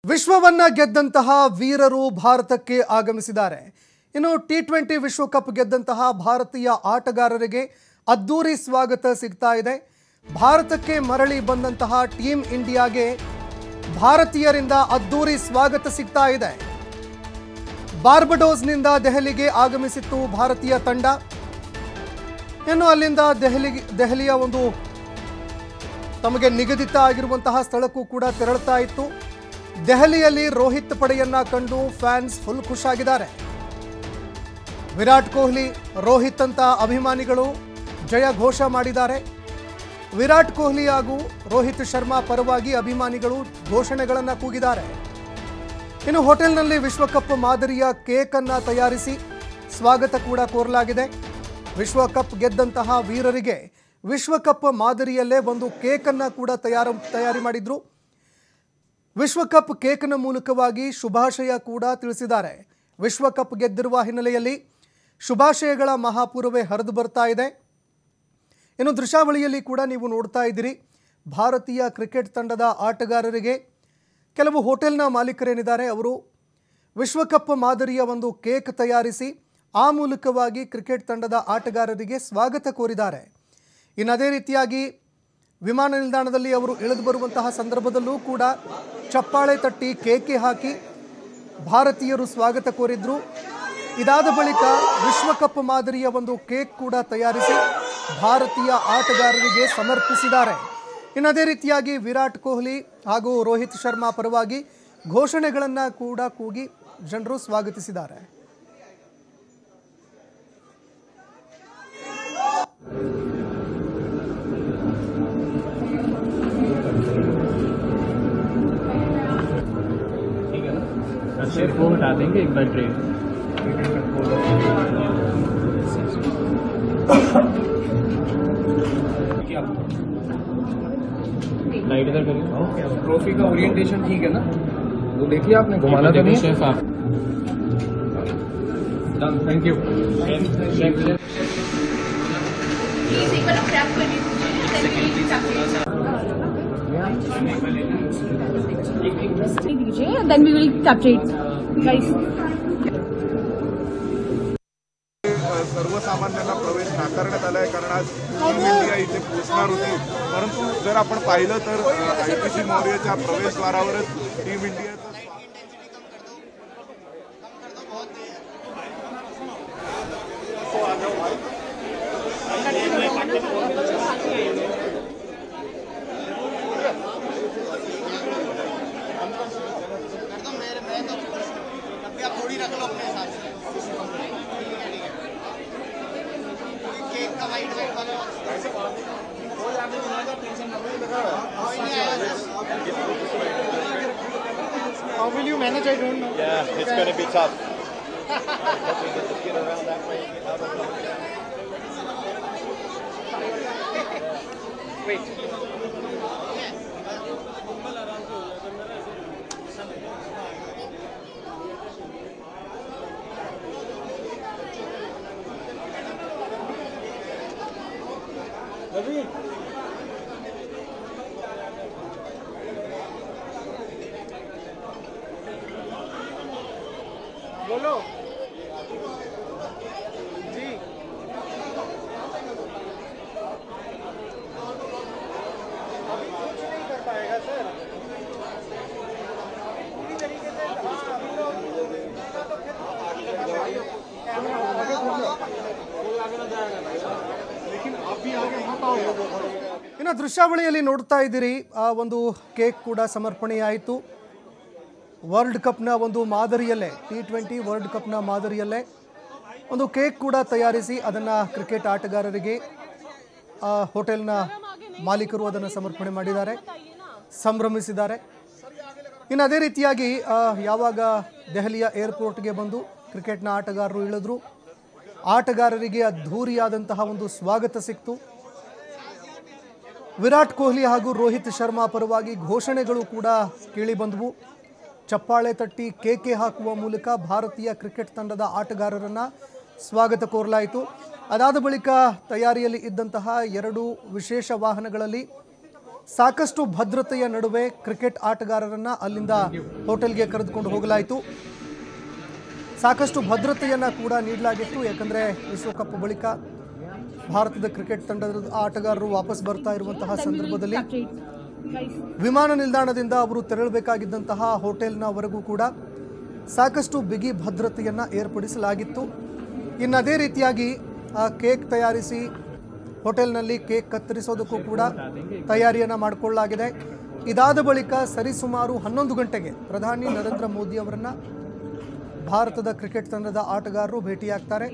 ವಿಶ್ವವನ್ನ ಗೆದ್ದಂತಹ ವೀರರು ಭಾರತಕ್ಕೆ ಆಗಮಿಸಿದ್ದಾರೆ. ಇನ್ನು ಟಿ20 ವಿಶ್ವಕಪ್ ಗೆದ್ದಂತಹ ಭಾರತೀಯ ಆಟಗಾರರಿಗೆ ಅದ್ದೂರಿ ಸ್ವಾಗತ ಸಿಗ್ತಾ ಇದೆ. ಭಾರತಕ್ಕೆ ಮರಳಿ ಬಂದಂತಹ ಟೀಮ್ ಇಂಡಿಯಾಗೆ ಭಾರತೀಯರಿಂದ ಅದ್ದೂರಿ ಸ್ವಾಗತ ಸಿಗ್ತಾ ಇದೆ. ಬಾರ್ಬಡೋಸ್ನಿಂದ ದೆಹಲಿಗೆ ಆಗಮಿಸಿತ್ತು ಭಾರತೀಯ ತಂಡ. ಇನ್ನು ಅಲ್ಲಿಂದ ದೆಹಲಿಯ ಒಂದು ತಮಗೆ ನಿಗದಿತ ಆಗಿರುವಂತಹ ಸ್ಥಳಕ್ಕೂ ಕೂಡ ತೆರಳುತ್ತಾ ಇತ್ತು. ದೆಹಲಿಯಲ್ಲಿ ರೋಹಿತ್ ಪಡೆಯನ್ನ ಕಂಡು ಫ್ಯಾನ್ಸ್ ಫುಲ್ ಖುಷಿಯಾಗಿದ್ದಾರೆ. ವಿರಾಟ್ ಕೊಹ್ಲಿ, ರೋಹಿತ್ ಅಂತ ಅಭಿಮಾನಿಗಳು ಜಯ ಘೋಷ ಮಾಡಿದ್ದಾರೆ. ವಿರಾಟ್ ಕೊಹ್ಲಿ ಹಾಗೂ ರೋಹಿತ್ ಶರ್ಮಾ ಪರವಾಗಿ ಅಭಿಮಾನಿಗಳು ಘೋಷಣೆಗಳನ್ನು ಕೂಗಿದ್ದಾರೆ. ಇನ್ನು ಹೋಟೆಲ್ನಲ್ಲಿ ವಿಶ್ವಕಪ್ ಮಾದರಿಯ ಕೇಕ್ ಅನ್ನು ತಯಾರಿಸಿ ಸ್ವಾಗತ ಕೂಡ ಕೋರಲಾಗಿದೆ. ವಿಶ್ವಕಪ್ ಗೆದ್ದಂತಹ ವೀರರಿಗೆ ವಿಶ್ವಕಪ್ ಮಾದರಿಯಲ್ಲೇ ಒಂದು ಕೇಕ್ ಅನ್ನು ಕೂಡ ತಯಾರಿ ಮಾಡಿದ್ರು. ವಿಶ್ವಕಪ್ ಕೇಕ್ನ ಮೂಲಕವಾಗಿ ಶುಭಾಶಯ ಕೂಡ ತಿಳಿಸಿದ್ದಾರೆ. ವಿಶ್ವಕಪ್ ಗೆದ್ದಿರುವ ಹಿನ್ನೆಲೆಯಲ್ಲಿ ಶುಭಾಶಯಗಳ ಮಹಾಪೂರ್ವೇ ಹರಿದು ಬರ್ತಾ ಇದೆ. ಇನ್ನು ದೃಶ್ಯಾವಳಿಯಲ್ಲಿ ಕೂಡ ನೀವು ನೋಡ್ತಾ ಇದ್ದೀರಿ, ಭಾರತೀಯ ಕ್ರಿಕೆಟ್ ತಂಡದ ಆಟಗಾರರಿಗೆ ಕೆಲವು ಹೋಟೆಲ್ನ ಮಾಲೀಕರೇನಿದ್ದಾರೆ ಅವರು ವಿಶ್ವಕಪ್ ಮಾದರಿಯ ಒಂದು ಕೇಕ್ ತಯಾರಿಸಿ ಆ ಮೂಲಕವಾಗಿ ಕ್ರಿಕೆಟ್ ತಂಡದ ಆಟಗಾರರಿಗೆ ಸ್ವಾಗತ ಕೋರಿದ್ದಾರೆ. ಇನ್ನು ಅದೇ ರೀತಿಯಾಗಿ ವಿಮಾನ ನಿಲ್ದಾಣದಲ್ಲಿ ಅವರು ಇಳಿದು ಬರುವಂತಹ ಸಂದರ್ಭದಲ್ಲೂ ಕೂಡ ಚಪ್ಪಾಳೆ ತಟ್ಟಿ ಕೇಕೆ ಹಾಕಿ ಭಾರತೀಯರು ಸ್ವಾಗತ ಕೋರಿದ್ರು. ಇದಾದ ಬಳಿಕ ವಿಶ್ವಕಪ್ ಮಾದರಿಯ ಒಂದು ಕೇಕ್ ಕೂಡ ತಯಾರಿಸಿ ಭಾರತೀಯ ಆಟಗಾರರಿಗೆ ಸಮರ್ಪಿಸಿದ್ದಾರೆ. ಇನ್ನು ಅದೇ ರೀತಿಯಾಗಿ ವಿರಾಟ್ ಕೊಹ್ಲಿ ಹಾಗೂ ರೋಹಿತ್ ಶರ್ಮಾ ಪರವಾಗಿ ಘೋಷಣೆಗಳನ್ನು ಕೂಡ ಕೂಗಿ ಜನರು ಸ್ವಾಗತಿಸಿದ್ದಾರೆ. शेर को हटा देंगे एक बार ट्रेन लाइट इधर करिए. ट्रॉफी का ओरिएंटेशन ठीक है ना? वो देखिए आपने घुमाना तो नहीं शेफ आप. Thank you. Then we will capture it, guys. सर्वसामान्यांना प्रवेश नाकारण्यात आलाय कारण आज टीम इंडिया इथे पोहोचणार होती. परंतु जर आपण पाहिलं तर ITC मौर्यच्या प्रवेशद्वारावरच टीम इंडियाचं How will you manage? I don't know. Yeah, it's going to be tough. Hoping to get around that way. Wait. बोलो जी. अभी कुछ नहीं कर पाएगा सर पूरी तरीके से. अभी तो लेकिन अभी आगे मत आओ. ಇನ್ನು ದೃಶ್ಯಾವಳಿಯಲ್ಲಿ ನೋಡ್ತಾ ಇದ್ದೀರಿ, ಆ ಒಂದು ಕೇಕ್ ಕೂಡ ಸಮರ್ಪಣೆಯಾಯಿತು. ವರ್ಲ್ಡ್ ಕಪ್ನ ಒಂದು ಮಾದರಿಯಲ್ಲೇ ಟಿ20 ವರ್ಲ್ಡ್ ಕಪ್ನ ಮಾದರಿಯಲ್ಲೇ ಒಂದು ಕೇಕ್ ಕೂಡ ತಯಾರಿಸಿ ಅದನ್ನು ಕ್ರಿಕೆಟ್ ಆಟಗಾರರಿಗೆ ಹೋಟೆಲ್ನ ಮಾಲೀಕರು ಅದನ್ನು ಸಮರ್ಪಣೆ ಮಾಡಿದ್ದಾರೆ, ಸಂಭ್ರಮಿಸಿದ್ದಾರೆ. ಇನ್ನು ಅದೇ ರೀತಿಯಾಗಿ ಯಾವಾಗ ದೆಹಲಿಯ ಏರ್ಪೋರ್ಟ್ಗೆ ಬಂದು ಕ್ರಿಕೆಟ್ನ ಆಟಗಾರರು ಇಳಿದ್ರು, ಆಟಗಾರರಿಗೆ ಅದ್ಧೂರಿಯಾದಂತಹ ಒಂದು ಸ್ವಾಗತ ಸಿಕ್ತು. ವಿರಾಟ್ ಕೊಹ್ಲಿ ಹಾಗೂ ರೋಹಿತ್ ಶರ್ಮಾ ಪರವಾಗಿ ಘೋಷಣೆಗಳು ಕೂಡ ಕೇಳಿ ಬಂದವು. ಚಪ್ಪಾಳೆ ತಟ್ಟಿ ಕೇಕೆ ಹಾಕುವ ಮೂಲಕ ಭಾರತೀಯ ಕ್ರಿಕೆಟ್ ತಂಡದ ಆಟಗಾರರನ್ನು ಸ್ವಾಗತ ಕೋರಲಾಯಿತು. ಅದಾದ ಬಳಿಕ ತಯಾರಿಯಲ್ಲಿ ಇದ್ದಂತಹ ಎರಡು ವಿಶೇಷ ವಾಹನಗಳಲ್ಲಿ ಸಾಕಷ್ಟು ಭದ್ರತೆಯ ನಡುವೆ ಕ್ರಿಕೆಟ್ ಆಟಗಾರರನ್ನ ಅಲ್ಲಿಂದ ಹೋಟೆಲ್ಗೆ ಕರೆದುಕೊಂಡು ಹೋಗಲಾಯಿತು. ಸಾಕಷ್ಟು ಭದ್ರತೆಯನ್ನು ಕೂಡ ನೀಡಲಾಗಿತ್ತು. ಯಾಕಂದರೆ ವಿಶ್ವಕಪ್ ಬಳಿಕ ಭಾರತದ ಕ್ರಿಕೆಟ್ ತಂಡದ ಆಟಗಾರರು ವಾಪಸ್ ಬರ್ತಾ ಇರುವಂತಹ ಸಂದರ್ಭದಲ್ಲಿ ವಿಮಾನ ನಿಲ್ದಾಣದಿಂದ ಅವರು ತೆರಳಬೇಕಾಗಿದ್ದಂತಹ ಹೋಟೆಲ್ನವರೆಗೂ ಕೂಡ ಸಾಕಷ್ಟು ಬಿಗಿ ಭದ್ರತೆಯನ್ನು ಏರ್ಪಡಿಸಲಾಗಿತ್ತು. ಇನ್ನು ಅದೇ ರೀತಿಯಾಗಿ ಕೇಕ್ ತಯಾರಿಸಿ ಹೋಟೆಲ್ನಲ್ಲಿ ಕೇಕ್ ಕತ್ತರಿಸೋದಕ್ಕೂ ಕೂಡ ತಯಾರಿಯನ್ನು ಮಾಡಿಕೊಳ್ಳಲಾಗಿದೆ. ಇದಾದ ಬಳಿಕ ಸರಿಸುಮಾರು 11 ಗಂಟೆಗೆ ಪ್ರಧಾನಿ ನರೇಂದ್ರ ಮೋದಿ ಅವರನ್ನು ಭಾರತದ ಕ್ರಿಕೆಟ್ ತಂಡದ ಆಟಗಾರರು ಭೇಟಿಯಾಗ್ತಾರೆ.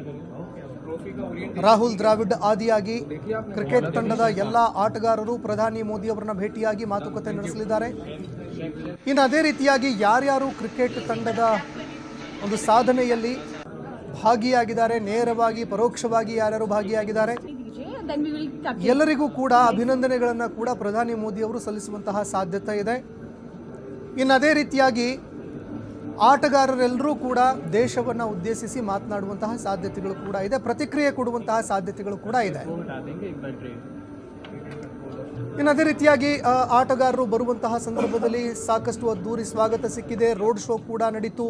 ರಾಹುಲ್ ದ್ರಾವಿಡ್ ಆದಿಯಾಗಿ ಕ್ರಿಕೆಟ್ ತಂಡದ ಎಲ್ಲ ಆಟಗಾರರು ಪ್ರಧಾನಿ ಮೋದಿ ಅವರನ್ನ ಭೇಟಿಯಾಗಿ ಮಾತುಕತೆ ನಡೆಸಲಿದ್ದಾರೆ. ಇನ್ನು ಅದೇ ರೀತಿಯಾಗಿ ಯಾರ್ಯಾರು ಕ್ರಿಕೆಟ್ ತಂಡದ ಒಂದು ಸಾಧನೆಯಲ್ಲಿ ಭಾಗಿಯಾಗಿದ್ದಾರೆ, ನೇರವಾಗಿ ಪರೋಕ್ಷವಾಗಿ ಯಾರ್ಯಾರು ಭಾಗಿಯಾಗಿದ್ದಾರೆ, ಎಲ್ಲರಿಗೂ ಕೂಡ ಅಭಿನಂದನೆಗಳನ್ನು ಕೂಡ ಪ್ರಧಾನಿ ಮೋದಿ ಅವರು ಸಲ್ಲಿಸುವಂತಹ ಸಾಧ್ಯತೆ ಇದೆ. ಇನ್ನು ಅದೇ ರೀತಿಯಾಗಿ ಆಟಗಾರರೆಲ್ಲರೂ ಕೂಡ ದೇಶವನ್ನು ಉದ್ದೇಶಿಸಿ ಮಾತನಾಡುವಂತಹ ಸಾಧ್ಯತೆಗಳು ಕೂಡ ಇದೆ, ಪ್ರತಿಕ್ರಿಯೆ ಕೊಡುವಂತಹ ಸಾಧ್ಯತೆಗಳು ಕೂಡ ಇದೆ. ಇನ್ನು ಅದೇ ರೀತಿಯಾಗಿ ಆಟಗಾರರು ಬರುವಂತಹ ಸಂದರ್ಭದಲ್ಲಿ ಸಾಕಷ್ಟು ಅದ್ದೂರಿ ಸ್ವಾಗತ ಸಿಕ್ಕಿದೆ. ರೋಡ್ ಶೋ ಕೂಡ ನಡೀತು.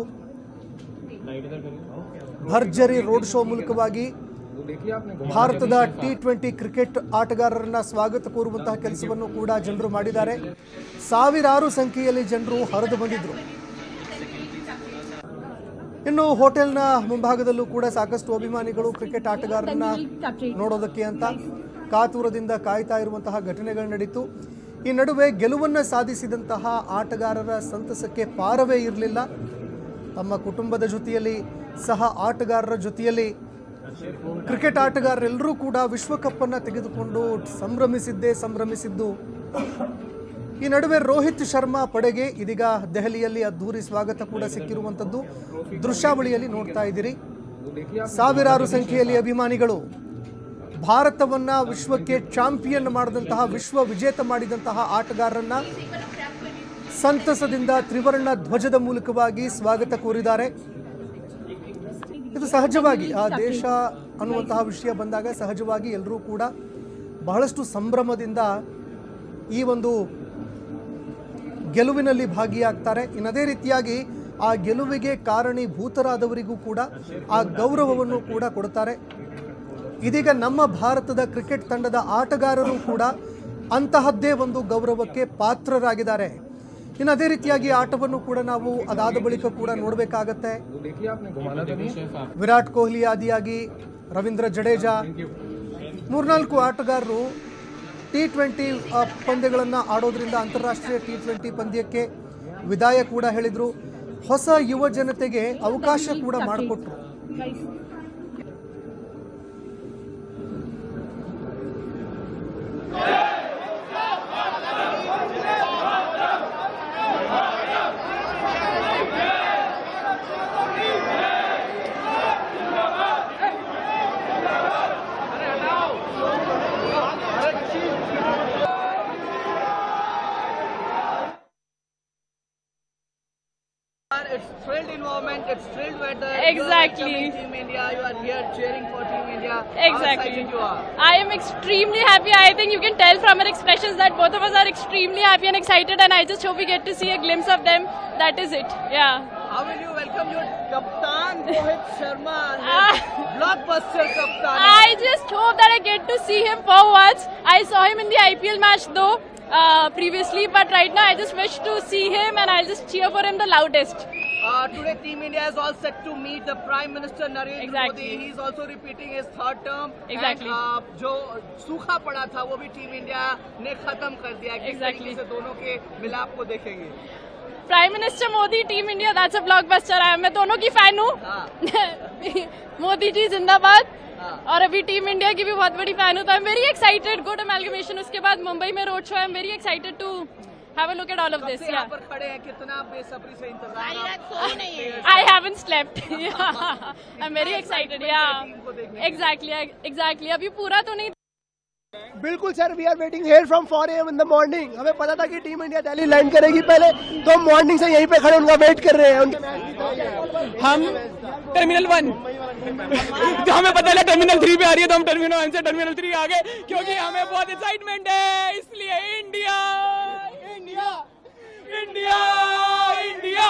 ಭರ್ಜರಿ ರೋಡ್ ಶೋ ಮೂಲಕವಾಗಿ ಭಾರತದ T20 ಕ್ರಿಕೆಟ್ ಆಟಗಾರರನ್ನ ಸ್ವಾಗತ ಕೋರುವಂತಹ ಕೆಲಸವನ್ನು ಕೂಡ ಜನರು ಮಾಡಿದ್ದಾರೆ. ಸಾವಿರಾರು ಸಂಖ್ಯೆಯಲ್ಲಿ ಜನರು ಹರಿದು ಬಂದಿದ್ರು. ಇನ್ನು ಹೋಟೆಲ್ನ ಮುಂಭಾಗದಲ್ಲೂ ಕೂಡ ಸಾಕಷ್ಟು ಅಭಿಮಾನಿಗಳು ಕ್ರಿಕೆಟ್ ಆಟಗಾರರನ್ನ ನೋಡೋದಕ್ಕೆ ಅಂತ ಕಾತುರದಿಂದ ಕಾಯ್ತಾ ಇರುವಂತಹ ಘಟನೆಗಳು ನಡೀತು. ಈ ನಡುವೆ ಗೆಲುವನ್ನು ಸಾಧಿಸಿದಂತಹ ಆಟಗಾರರ ಸಂತಸಕ್ಕೆ ಪಾರವೇ ಇರಲಿಲ್ಲ. ತಮ್ಮ ಕುಟುಂಬದ ಜೊತೆಯಲ್ಲಿ ಸಹ ಆಟಗಾರರ ಜೊತೆಯಲ್ಲಿ ಕ್ರಿಕೆಟ್ ಆಟಗಾರರೆಲ್ಲರೂ ಕೂಡ ವಿಶ್ವಕಪ್ಪನ್ನು ತೆಗೆದುಕೊಂಡು ಸಂಭ್ರಮಿಸಿದ್ದು. ಈ ನಡುವೆ ರೋಹಿತ್ ಶರ್ಮಾ ಪಡೆಗೆ ಇದೀಗ ದೆಹಲಿಯಲ್ಲಿ ಅದ್ದೂರಿ ಸ್ವಾಗತ ಕೂಡ ಸಿಕ್ಕಿರುವಂಥದ್ದು ದೃಶ್ಯಾವಳಿಯಲ್ಲಿ ನೋಡ್ತಾ ಇದ್ದೀರಿ. ಸಾವಿರಾರು ಸಂಖ್ಯೆಯಲ್ಲಿ ಅಭಿಮಾನಿಗಳು ಭಾರತವನ್ನ ವಿಶ್ವಕ್ಕೆ ಚಾಂಪಿಯನ್ ಮಾಡಿದಂತಹ, ವಿಶ್ವ ವಿಜೇತ ಮಾಡಿದಂತಹ ಆಟಗಾರರನ್ನ ಸಂತಸದಿಂದ ತ್ರಿವರ್ಣ ಧ್ವಜದ ಮೂಲಕವಾಗಿ ಸ್ವಾಗತ ಕೋರಿದ್ದಾರೆ. ಇದು ಸಹಜವಾಗಿ ಆ ದೇಶ ಅನ್ನುವಂತಹ ವಿಷಯ ಬಂದಾಗ ಸಹಜವಾಗಿ ಎಲ್ಲರೂ ಕೂಡ ಬಹಳಷ್ಟು ಸಂಭ್ರಮದಿಂದ ಈ ಒಂದು ಗೆಲುವಿನಲ್ಲಿ ಭಾಗಿಯಾಗ್ತಾರೆ. ಇನ್ನದೇ ರೀತಿಯಾಗಿ ಆ ಗೆಲುವಿಗೆ ಕಾರಣೀಭೂತರಾದವರಿಗೂ ಕೂಡ ಆ ಗೌರವವನ್ನು ಕೂಡ ಕೊಡ್ತಾರೆ. ಇದೀಗ ನಮ್ಮ ಭಾರತದ ಕ್ರಿಕೆಟ್ ತಂಡದ ಆಟಗಾರರು ಕೂಡ ಅಂತಹದ್ದೇ ಒಂದು ಗೌರವಕ್ಕೆ ಪಾತ್ರರಾಗಿದ್ದಾರೆ. ಇನ್ನು ಅದೇ ರೀತಿಯಾಗಿ ಆಟವನ್ನು ಕೂಡ ನಾವು ಅದಾದ ಬಳಿಕ ಕೂಡ ನೋಡಬೇಕಾಗತ್ತೆ. ವಿರಾಟ್ ಕೊಹ್ಲಿ ಆದಿಯಾಗಿ ರವೀಂದ್ರ ಜಡೇಜಾ 3-4 ಆಟಗಾರರು T20 ಪಂದ್ಯಗಳನ್ನು ಆಡೋದ್ರಿಂದ ಅಂತಾರಾಷ್ಟ್ರೀಯ T20 ಪಂದ್ಯಕ್ಕೆ ವಿದಾಯ ಕೂಡ ಹೇಳಿದರು. ಹೊಸ ಯುವ ಜನತೆಗೆ ಅವಕಾಶ ಕೂಡ ಮಾಡಿಕೊಟ್ರು. It's thrilled environment, it's thrilled weather. Exactly. You are Team India, you are here cheering for Team India. Exactly. How excited you are? I am extremely happy. I think you can tell from our expressions that both of us are extremely happy and excited, and I just hope we get to see a glimpse of them. That is it. Yeah. How will you welcome your Kaptan Rohit Sharma, blockbuster Kaptan? I just hope that I get to see him for once. I saw him in the IPL match though previously, but right now I just wish to see him and I'll just cheer for him the loudest. Today Team India is all set to meet the Prime Minister Narendra Modi. He is also repeating his third term. Exactly. And जो सूखा पड़ा था वो भी Team India ने खत्म कर दिया. किस तरीके से दोनों के मिलाप को देखेंगे? Prime Minister Modi, Team India, that's a blockbuster. मैं दोनों की फैन हूँ. मोदी जी जिंदाबाद. और अभी टीम इंडिया की भी बहुत बड़ी फैन हूँ. तो I am very excited. Good amalgamation. उसके बाद मुंबई में road show. I am very excited to have a look at all of this. यहाँ पर खड़े हैं, कितना बेसब्री से इंतजार. I haven't slept. I'm very excited. Yeah. Exactly. अभी पूरा तो नहीं. बिल्कुल sir, we are waiting here from 4 AM in the morning. हमें पता था कि टीम इंडिया दिल्ली लैंड करेगी पहले, तो मॉर्निंग से यहीं पे खड़े उनका वेट कर रहे हैं. हम टर्मिनल 1 तो हमें पता चला टर्मिनल 3 पे आ रही है, तो हम टर्मिनल 1 से टर्मिनल 3 आ गए, क्योंकि हमें बहुत एक्साइटमेंट है, इसलिए India India India India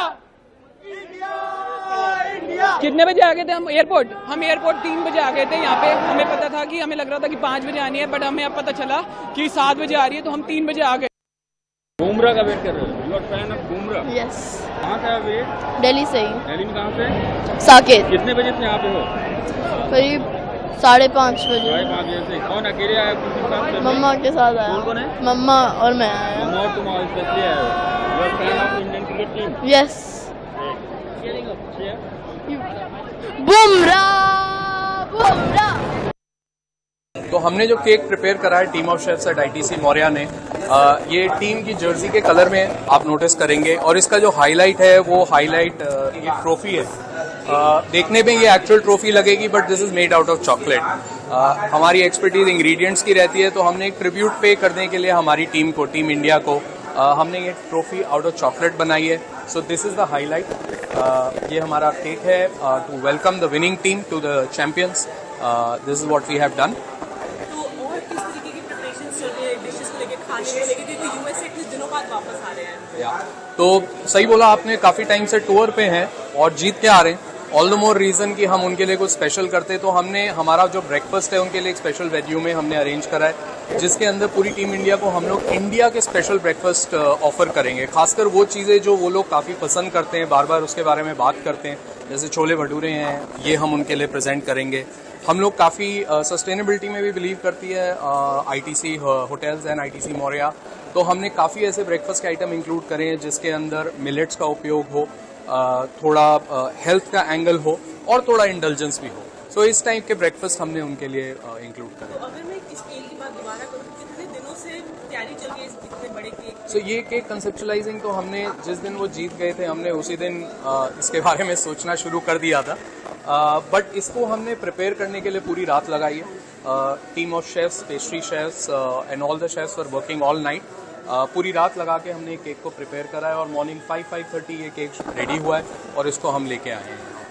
India. कितने बजे आ गए थे हम एयरपोर्ट? हम एयरपोर्ट 3 बजे आ गए थे यहाँ पे। हमें पता था कि हमें लग रहा था कि 5 बजे आनी है, बट हमें अब पता चला कि 7 बजे आ रही है, तो हम 3 बजे आ गए। बुमराह का वेट कर रहे हो? You are fan of Bumrah? Yes. कहाँ का वेट? दिल्ली से ही। दिल्ली में कहाँ से? साकेत। कितने बजे से यहाँ पे हो? करीब 5:30 बजे। 5:30 बजे से। कौन अकेले आया? मम्मा के साथ आया। कौन है? मम्मा और मैं आया। मम्मा और तुम स्पेशली आए हो? You are fan of Indian cricket team? Yes. Bumrah Bumrah. तो हमने जो केक प्रिपेयर करा है team of chefs at ITC Maurya ने, ये टीम की जर्सी के कलर में आप नोटिस करेंगे, और इसका जो हाईलाइट है वो हाईलाइट ये ट्रॉफी है। देखने में ये एक्चुअल ट्रॉफी लगेगी, but this is made out of chocolate. हमारी एक्सपर्टीज इंग्रेडिएंट्स की रहती है, तो हमने एक ट्रिब्यूट पे करने के लिए हमारी टीम को, टीम इंडिया को, हमने ये ट्रॉफी आउट ऑफ चॉकलेट बनाई है। So this is the highlight. ये हमारा केक है to welcome the winning team to the champions. This is what we have done. तो सही बोला आपने, काफी टाइम से टूर पे हैं और जीत के आ रहे हैं। ऑल द मोर रीजन कि हम उनके लिए कुछ स्पेशल करते, तो हमने हमारा जो ब्रेकफास्ट है उनके लिए एक स्पेशल वेन्यू में हमने अरेंज करा है, जिसके अंदर पूरी टीम इंडिया को हम लोग इंडिया के स्पेशल ब्रेकफास्ट ऑफर करेंगे। खासकर वो चीजें जो वो लोग काफी पसंद करते हैं, बार बार उसके बारे में बात करते हैं, जैसे छोले भटूरे हैं, ये हम उनके लिए प्रेजेंट करेंगे। हम लोग काफी सस्टेनेबिलिटी में भी बिलीव करती है ITC hotels and ITC Maurya, तो हमने काफी ऐसे ब्रेकफास्ट के आइटम इंक्लूड करे हैं जिसके अंदर मिलेट्स का उपयोग हो, थोड़ा हेल्थ का एंगल हो और थोड़ा इंडल्जेंस भी हो। सो इस टाइप के ब्रेकफास्ट हमने उनके लिए इंक्लूड करे। अगर मैं इस केक की बात दोबारा करूं, कितने दिनों से तैयारी चल रही है इतने बड़े केक? सो ये केक कंसेप्चुलाइजिंग तो हमने जिस दिन वो जीत गए थे, हमने उसी दिन इसके बारे में सोचना शुरू कर दिया था, बट इसको हमने प्रिपेयर करने के लिए पूरी रात लगाई है। Team of chefs, pastry chefs and all the chefs were working all night. पूरी रात लगा के हमने केक को प्रिपेयर करा है और मॉर्निंग 5-5:30 ये केक रेडी हुआ है और इसको हम लेके आए हैं यहाँ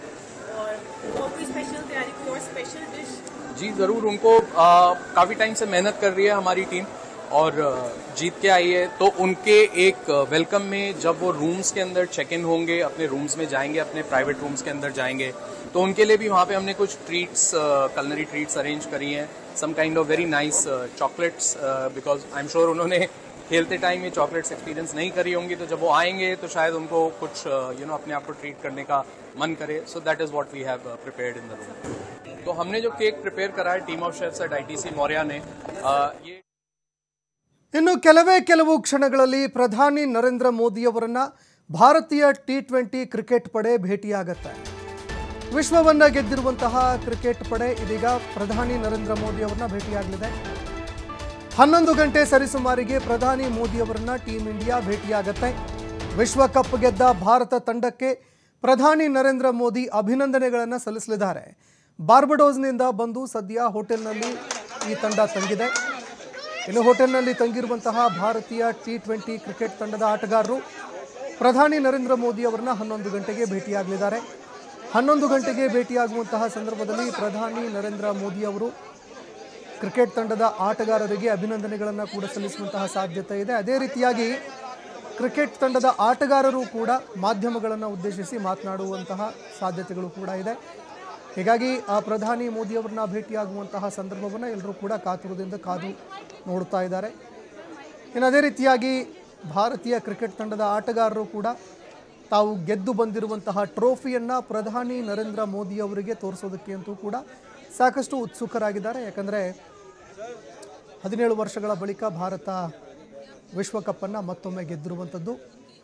पे। और कोई स्पेशल तैयारी, कोई और स्पेशल डिश? जी जरूर, उनको काफी टाइम से मेहनत कर रही है हमारी टीम और जीत के आई है, तो उनके एक वेलकम में जब वो रूम्स के अंदर चेक इन होंगे, अपने रूम्स में जाएंगे, अपने प्राइवेट रूम्स के अंदर जाएंगे, तो उनके लिए भी वहाँ पे हमने कुछ ट्रीट्स, कलनरी ट्रीट्स अरेंज करी हैं, some kind of very nice chocolates, because I am sure उन्होंने खेलते टाइम ये चॉकलेट्स एक्सपीरियंस नहीं करी होंगी, तो जब वो आएंगे तो शायद उनको कुछ अपने आप को ट्रीट करने का मन करे। So that is what we have prepared in the room. तो हमने जो केक प्रिपेयर करा है team of chefs at ITC Maurya ने, ये ಇನ್ನು ಕೆಲವು ಕ್ಷಣಗಳಲ್ಲಿ ಪ್ರಧಾನಿ ನರೇಂದ್ರ ಮೋದಿಯವರನ್ನ ಭಾರತೀಯ T20 ಕ್ರಿಕೆಟ್ ಪಡೆ ಭೇಟಿಯಾಗುತ್ತೆ. ವಿಶ್ವವನ್ನ ಗೆದ್ದಿರುವಂತಹ ಕ್ರಿಕೆಟ್ ಪಡೆ ಇದೀಗ ಪ್ರಧಾನಿ ನರೇಂದ್ರ ಮೋದಿಯವರನ್ನ ಭೇಟಿಯಾಗಲಿದೆ. 11 ಗಂಟೆ ಸರಿಸುಮಾರಿಗೆ ಪ್ರಧಾನಿ ಮೋದಿಯವರನ್ನ ಟೀಮ್ ಇಂಡಿಯಾ ಭೇಟಿಯಾಗುತ್ತೆ. ವಿಶ್ವಕಪ್ ಗೆದ್ದ ಭಾರತ ತಂಡಕ್ಕೆ ಪ್ರಧಾನಿ ನರೇಂದ್ರ ಮೋದಿ ಅಭಿನಂದನೆಗಳನ್ನು ಸಲ್ಲಿಸಲಿದ್ದಾರೆ. ಬಾರ್ಬಡೋಸ್ನಿಂದ ಬಂದು ಸದ್ಯ ಹೋಟೆಲ್ನಲ್ಲಿ ಈ ತಂಡ ತಂಗಿದೆ. ಇನ್ನು ಹೋಟೆಲ್ನಲ್ಲಿ ತಂಗಿರುವಂತಹ ಭಾರತೀಯ T20 ಕ್ರಿಕೆಟ್ ತಂಡದ ಆಟಗಾರರು ಪ್ರಧಾನಿ ನರೇಂದ್ರ ಮೋದಿ ಅವರನ್ನ 11 ಗಂಟೆಗೆ ಭೇಟಿಯಾಗಲಿದ್ದಾರೆ. 11 ಗಂಟೆಗೆ ಭೇಟಿಯಾಗುವಂತಹ ಸಂದರ್ಭದಲ್ಲಿ ಪ್ರಧಾನಿ ನರೇಂದ್ರ ಮೋದಿ ಅವರು ಕ್ರಿಕೆಟ್ ತಂಡದ ಆಟಗಾರರಿಗೆ ಅಭಿನಂದನೆಗಳನ್ನು ಕೂಡ ಸಲ್ಲಿಸುವಂತಹ ಸಾಧ್ಯತೆ ಇದೆ. ಅದೇ ರೀತಿಯಾಗಿ ಕ್ರಿಕೆಟ್ ತಂಡದ ಆಟಗಾರರು ಕೂಡ ಮಾಧ್ಯಮಗಳನ್ನು ಉದ್ದೇಶಿಸಿ ಮಾತನಾಡುವಂತಹ ಸಾಧ್ಯತೆಗಳು ಕೂಡ ಇದೆ. ಹೀಗಾಗಿ ಆ ಪ್ರಧಾನಿ ಮೋದಿ ಅವರನ್ನ ಭೇಟಿಯಾಗುವಂತಹ ಸಂದರ್ಭವನ್ನು ಎಲ್ಲರೂ ಕೂಡ ಕಾತುರದಿಂದ ಕಾದು ನೋಡ್ತಾ ಇದ್ದಾರೆ. ಇನ್ನು ಅದೇ ರೀತಿಯಾಗಿ ಭಾರತೀಯ ಕ್ರಿಕೆಟ್ ತಂಡದ ಆಟಗಾರರು ಕೂಡ ತಾವು ಗೆದ್ದು ಬಂದಿರುವಂತಹ ಟ್ರೋಫಿಯನ್ನು ಪ್ರಧಾನಿ ನರೇಂದ್ರ ಮೋದಿ ಅವರಿಗೆ ತೋರಿಸೋದಕ್ಕೆ ಅಂತೂ ಕೂಡ ಸಾಕಷ್ಟು ಉತ್ಸುಕರಾಗಿದ್ದಾರೆ. ಯಾಕಂದರೆ 17 ವರ್ಷಗಳ ಬಳಿಕ ಭಾರತ ವಿಶ್ವಕಪ್ಪನ್ನು ಮತ್ತೊಮ್ಮೆ ಗೆದ್ದಿರುವಂಥದ್ದು.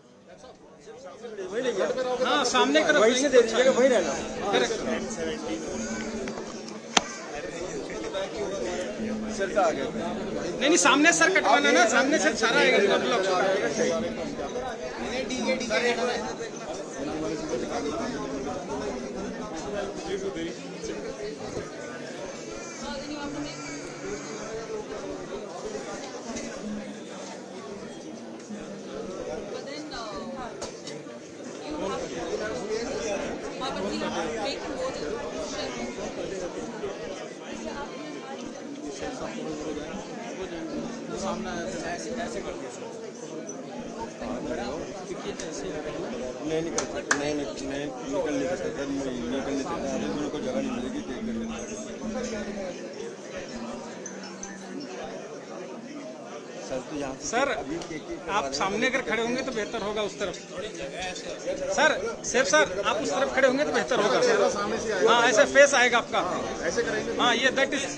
सामने नहीं सामने सर कटवाना ना, सामने सर सारा आएगा ब्लॉक। सामने ऐसे कर दिया नहीं निकल सकते, नहीं निकल नहीं सकते, निकलने से दोनों को जगह नहीं मिलेगी। सर आप सामने अगर खड़े होंगे तो बेहतर होगा उस तरफ। सर सेफ सर आप उस तरफ खड़े होंगे तो बेहतर होगा। हाँ ऐसे फेस आएगा आपका, ऐसे करेंगे। हाँ ये दैट इज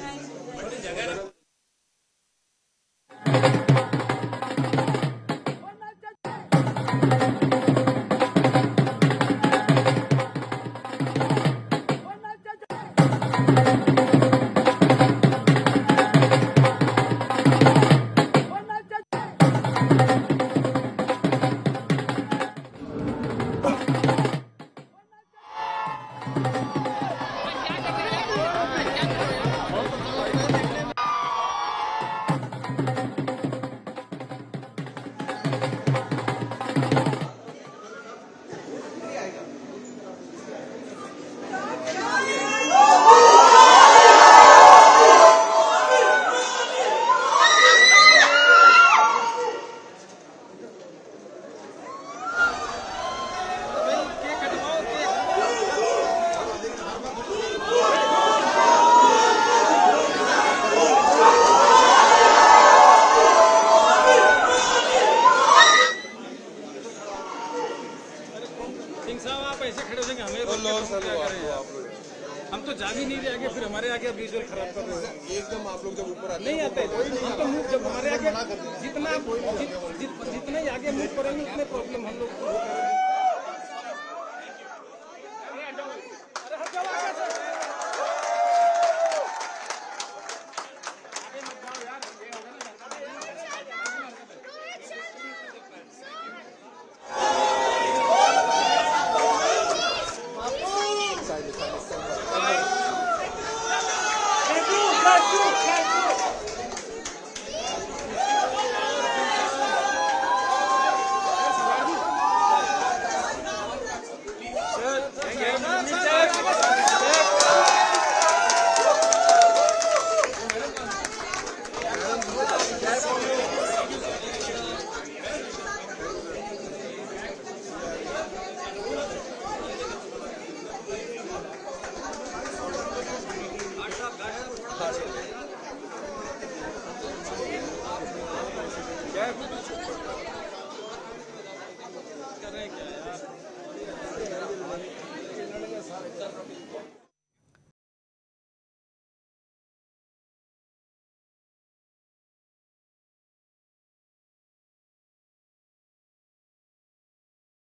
हम तो जा भी नहीं रहे आगे, फिर हमारे आगे विजुअल खराब कर रहे हैं। एकदम आप लोग जब ऊपर आते नहीं आते, हम तो मूव जब हमारे आगे जितना ही आगे मूव करेंगे उतने प्रॉब्लम हम लोग